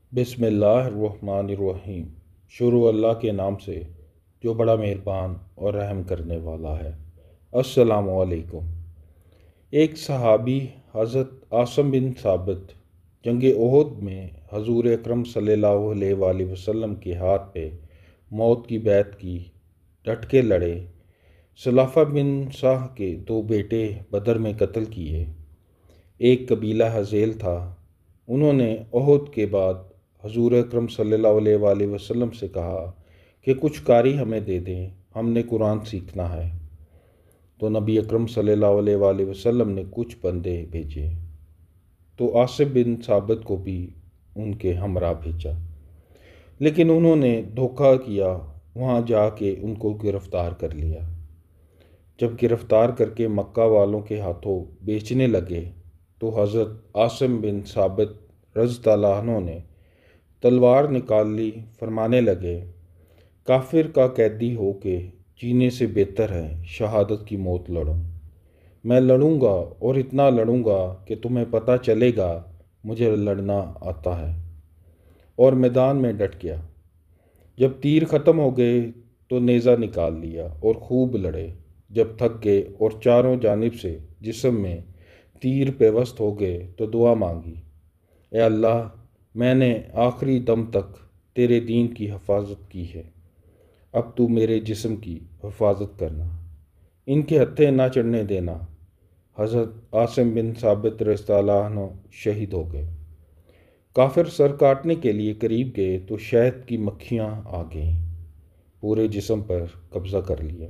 بسم اللہ الرحمن الرحیم۔ شروع اللہ کے نام سے جو بڑا مہربان اور رحم کرنے والا ہے۔ السلام علیکم۔ ایک صحابی حضرت عاصم بن ثابت جنگ احد میں حضور اکرم صلی اللہ علیہ وآلہ وسلم کے ہاتھ پہ موت کی بیعت کی، ڈٹ کے لڑے۔ سلافہ بن صاح کے 2 بیٹے بدر میں قتل کیے۔ ایک قبیلہ ہذیل تھا، انہوں نے احد کے بعد حضور اکرم صلی اللہ علیہ وآلہ وسلم سے کہا کہ کچھ قاری ہمیں دے دیں، ہم نے قرآن سیکھنا ہے۔ تو نبی اکرم صلی اللہ علیہ وآلہ وسلم نے کچھ بندے بھیجے، تو عاصم بن ثابت کو بھی ان کے ہمراہ بھیجا، لیکن انہوں نے دھوکہ کیا، وہاں جا کے ان کو گرفتار کر لیا۔ جب گرفتار کر کے مکہ والوں کے ہاتھوں بیچنے لگے تو حضرت عاصم بن ثابت رضی اللہ عنہ نے تلوار نکال لی، فرمانے لگے، کافر کا قیدی ہو کے جینے سے بہتر ہے شہادت کی موت لڑوں۔ میں لڑوں گا اور اتنا لڑوں گا کہ تمہیں پتہ چلے گا مجھے لڑنا آتا ہے، اور میدان میں ڈٹ گیا۔ جب تیر ختم ہو گئے تو نیزہ نکال لیا اور خوب لڑے۔ جب تھک گئے اور چاروں جانب سے جسم میں تیر پیوست ہو گئے تو دعا مانگی، اے اللہ، میں نے آخری دم تک تیرے دین کی حفاظت کی ہے، اب تو میرے جسم کی حفاظت کرنا، ان کے ہتھے نہ چڑھنے دینا۔ حضرت عاصم بن ثابت رضی اللہ عنہ شہید ہو گئے۔ کافر سر کاٹنے کے لیے قریب گئے تو شہد کی مکھیاں آ گئیں، پورے جسم پر قبضہ کر لیا۔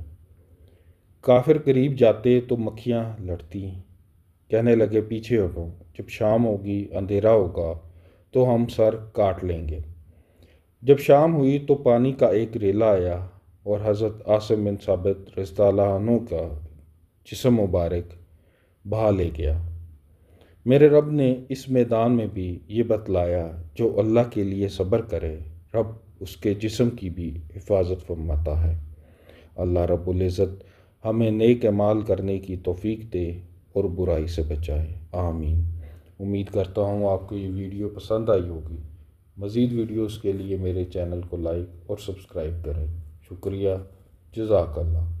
کافر قریب جاتے تو مکھیاں لڑتی، کہنے لگے پیچھے ہٹو، جب شام ہوگی اندھیرا ہوگا تو ہم سر کاٹ لیں گے۔ جب شام ہوئی تو پانی کا ایک ریلا آیا اور حضرت عاصم بن ثابت رضی اللہ عنہ کا جسم مبارک بہا لے گیا۔ میرے رب نے اس میدان میں بھی یہ بتلایا، جو اللہ کے لیے صبر کرے رب اس کے جسم کی بھی حفاظت فرماتا ہے۔ اللہ رب العزت ہمیں نیک اعمال کرنے کی توفیق دے اور برائی سے بچائے، آمین۔ امید کرتا ہوں آپ کو یہ ویڈیو پسند آئی ہوگی۔ مزید ویڈیوز کے لیے میرے چینل کو لائک اور سبسکرائب کریں۔ شکریہ، جزاک اللہ۔